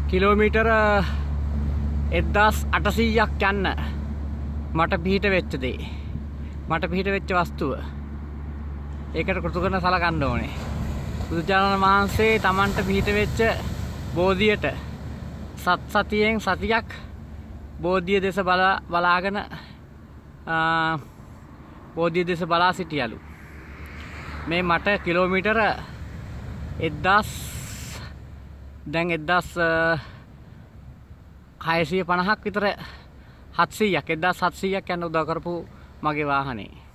Kilometre 1800ක් යන්න මට පිහිට වෙච්ච දේ. මට පිහිට වෙච්ච වස්තුව. ඒකට කෘතඥ සලකන්න ඕනේ. බුදුචානන් වහන්සේ Tamanට පිහිට වෙච්ච බෝධියට සතියෙන් සතියක් බෝධිය දෙස බලාගෙන බෝධිය දෙස බලා සිටියලු. මේ මට කිලෝමීටර 1650ක් විතර 1700ක් යන්න උදව් කරපු මගේ වාහනේ.